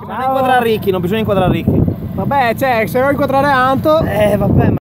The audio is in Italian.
Bisogna inquadrare Ricky, non bisogna inquadrare Ricky. Vabbè, cioè, se vuoi incontrare Anto... Vabbè, ma...